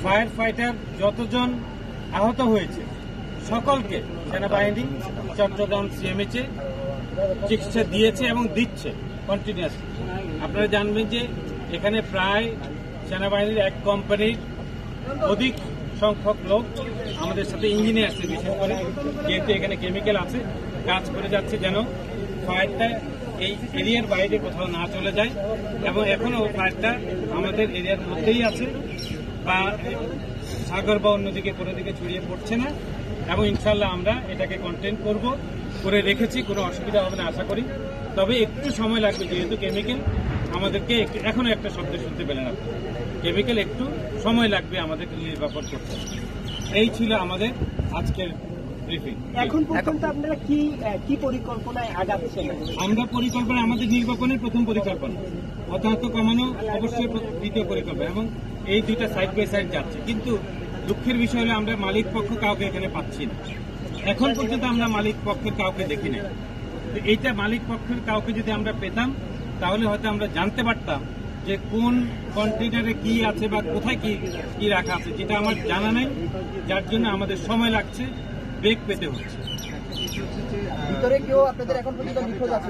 Fire fighter যতজন আহত হয়েছে সকলকে সেনাবাহিনী চট্টগ্রাম সিএমএইচে চিকিৎসা দিয়েছে এবং দিচ্ছে কন্টিনিউয়াসলি। আপনারা জানবেন যে এখানে প্রায় সেনাবাহিনীর এক কোম্পানির অধিক সংখ্যক লোক আমাদের সাথে ইঞ্জিনিয়ার বিশেষ করে, যেহেতু এখানে কেমিক্যাল আছে, কাজ করে যাচ্ছে যেন ফায়ারটা এই এরিয়ার বাইরে কোথাও না চলে যায়। এবং এখনো ফায়ারটা আমাদের এরিয়ার মধ্যেই আছে, বা সাগর বা অন্যদিকে কোনো দিকে ছড়িয়ে পড়ছে না। এবং ইনশাল্লাহ আমরা এটাকে কন্টেইন করে রেখেছি, কোনো অসুবিধা হবে না আশা করি। তবে একটু সময় লাগবে, যেহেতু কেমিক্যাল আমাদেরকে এখনো একটা শব্দ শুনতে পেলেন আপনি, কেমিক্যাল একটু সময় লাগবে আমাদের নির্বাপন করতে। এই ছিল আমাদের আজকের ব্রিফিং। এখন পর্যন্ত আপনারা কি পরিকল্পনায় আগাচ্ছেন? আমরা পরিকল্পনা, আমাদের নির্বাপনের প্রথম পরিকল্পনা, হতাহত কমানো অবশ্যই দ্বিতীয় পরিকল্পনা, এবং এই দুইটা সাইড বাই সাইড যাচ্ছে। কিন্তু দুঃখের বিষয় হলো আমরা মালিক পক্ষ কাউকে এখানে পাচ্ছি না। এখন পর্যন্ত আমরা মালিক পক্ষের কাউকে দেখি না। এইটা মালিক পক্ষের কাউকে যদি আমরা পেতাম তাহলে হয়তো আমরা জানতে পারতাম যে কোন কন্টেইনারে কি আছে বা কোথায় কি রাখা আছে, যেটা আমার জানা নাই, যার জন্য আমাদের সময় লাগছে, বেগ পেতে হচ্ছে। ভিতরে কেউ আপনাদের এখন পর্যন্ত নিখোঁজ আছে?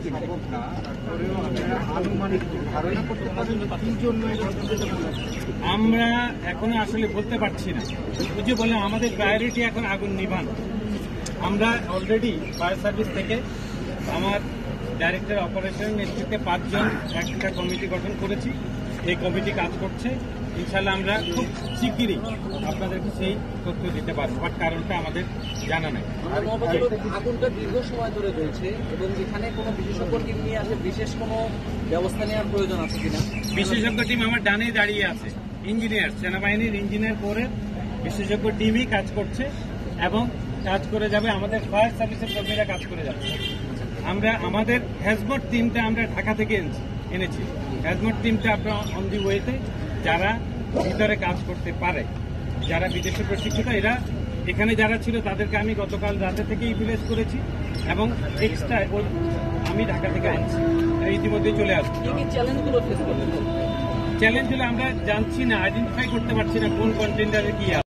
আমরা এখনো আসলে বলতে পারছি না। বুঝে বলে আমাদের প্রায়োরিটি এখন আগুন নিভান। আমরা অলরেডি ফায়ার সার্ভিস থেকে আমার ডাইরেক্টর অপারেশন নেতৃত্বে 5 জন একটা কমিটি গঠন করেছি। এই কমিটি কাজ করছে। ইনশাল্লাহ আমরা খুব শিগগিরই আপনাদেরকে সেই তথ্য দিতে পারবো, বাট কারণটা আমাদের জানা নাই। আগুনটা দীর্ঘ সময় ধরে চলছে এবং এখানে কোনো বিশেষজ্ঞ টিম নিয়ে আসে, বিশেষ কোনো ব্যবস্থা নেওয়ার প্রয়োজন আছে কিনা? বিশেষজ্ঞ টিম আমার ডানে দাঁড়িয়ে আছে, ইঞ্জিনিয়ার, সেনাবাহিনীর ইঞ্জিনিয়ার কোরের বিশেষজ্ঞ টিমই কাজ করছে এবং কাজ করে যাবে। আমাদের ফায়ার সার্ভিসের কর্মীরা কাজ করে যাচ্ছে। আমরা আমাদের হ্যাজমট টিমটা আমরা ঢাকা থেকে এনেছি। হ্যাজমট টিমটা আপনার অন দি ওয়েতে, যারা ভিতরে কাজ করতে পারে, যারা বিদেশে প্রশিক্ষিত, এরা এখানে যারা ছিল তাদেরকে আমি গতকাল রাতে থেকে ইউটিলাইজ করেছি এবং এক্সট্রা আমি ঢাকা থেকে আনছি, ইতিমধ্যে চলে আসছি। চ্যালেঞ্জ হলে আমরা জানছি না, আইডেন্টিফাই করতে পারছি না কোন কন্টেইনারে কি আছে।